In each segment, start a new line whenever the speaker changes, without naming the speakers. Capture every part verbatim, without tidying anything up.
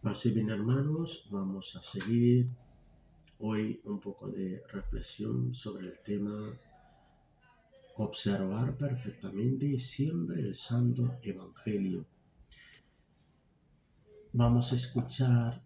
Así bien, hermanos, vamos a seguir hoy un poco de reflexión sobre el tema observar perfectamente y siempre el Santo Evangelio. Vamos a escuchar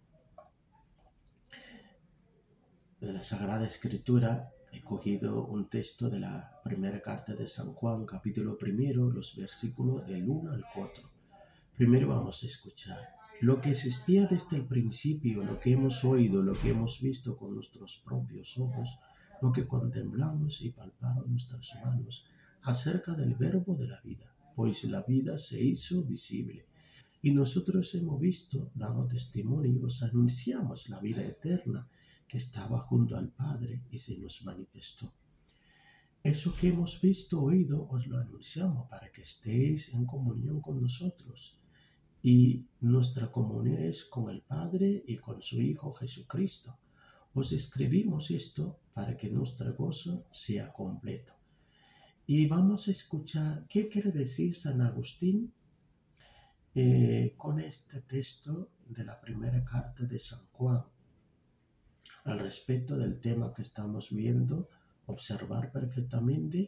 de la Sagrada Escritura. He cogido un texto de la primera carta de San Juan, capítulo primero, los versículos del uno al cuatro. Primero vamos a escuchar lo que existía desde el principio, lo que hemos oído, lo que hemos visto con nuestros propios ojos, lo que contemplamos y palparon nuestras manos acerca del verbo de la vida, pues la vida se hizo visible. Y nosotros hemos visto, damos testimonio y os anunciamos la vida eterna que estaba junto al Padre y se nos manifestó. Eso que hemos visto, oído, os lo anunciamos para que estéis en comunión con nosotros. Y nuestra comunión es con el Padre y con su Hijo Jesucristo. Os escribimos esto para que nuestro gozo sea completo. Y vamos a escuchar qué quiere decir San Agustín eh, con este texto de la primera carta de San Juan al respecto del tema que estamos viendo, observar perfectamente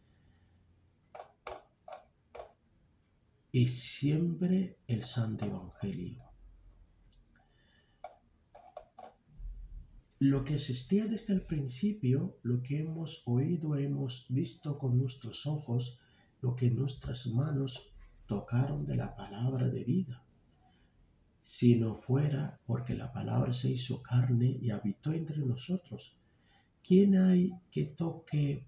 y siempre el Santo Evangelio. Lo que existía desde el principio, lo que hemos oído, hemos visto con nuestros ojos, lo que nuestras manos tocaron de la palabra de vida. Si no fuera porque la palabra se hizo carne y habitó entre nosotros, ¿quién hay que toque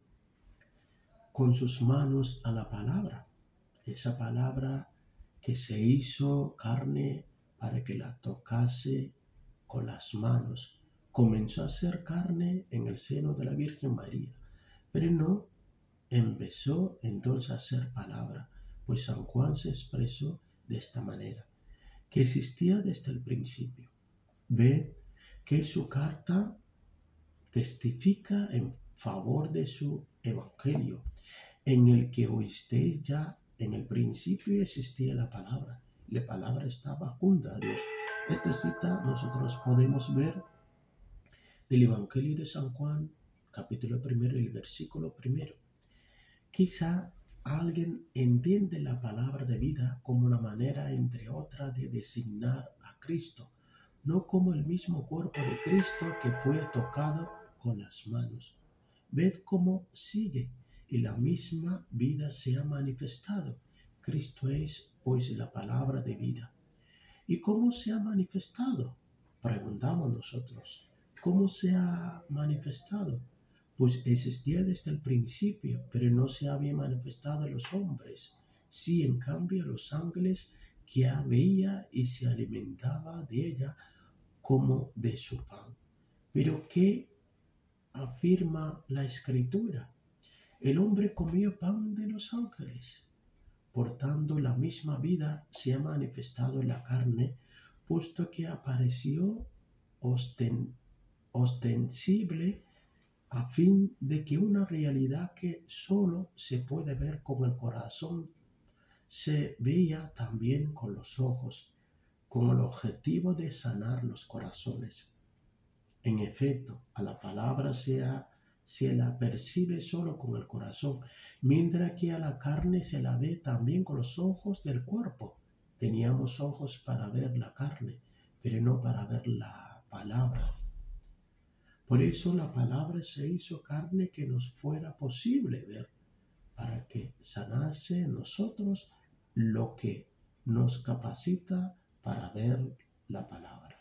con sus manos a la palabra? Esa palabra que se hizo carne para que la tocase con las manos, comenzó a ser carne en el seno de la Virgen María, pero no empezó entonces a ser palabra, pues San Juan se expresó de esta manera, que existía desde el principio. Ve que su carta testifica en favor de su Evangelio, en el que oísteis ya. En el principio existía la palabra, la palabra estaba junto a Dios. Esta cita nosotros podemos ver del Evangelio de San Juan, capítulo primero, el versículo primero. Quizá alguien entiende la palabra de vida como una manera, entre otras, de designar a Cristo, no como el mismo cuerpo de Cristo que fue tocado con las manos. Ved cómo sigue. Y la misma vida se ha manifestado. Cristo es, pues, la palabra de vida. ¿Y cómo se ha manifestado? Preguntamos nosotros. ¿Cómo se ha manifestado? Pues existía desde el principio, pero no se había manifestado a los hombres. Sí, en cambio, a los ángeles que veía y se alimentaba de ella como de su pan. Pero ¿qué afirma la Escritura? El hombre comió pan de los ángeles. Por tanto, la misma vida se ha manifestado en la carne, puesto que apareció osten, ostensible a fin de que una realidad que solo se puede ver con el corazón se veía también con los ojos, con el objetivo de sanar los corazones. En efecto, a la palabra se ha se la percibe solo con el corazón, mientras que a la carne se la ve también con los ojos del cuerpo. Teníamos ojos para ver la carne, pero no para ver la palabra. Por eso la palabra se hizo carne que nos fuera posible ver, para que sanase en nosotros lo que nos capacita para ver la palabra.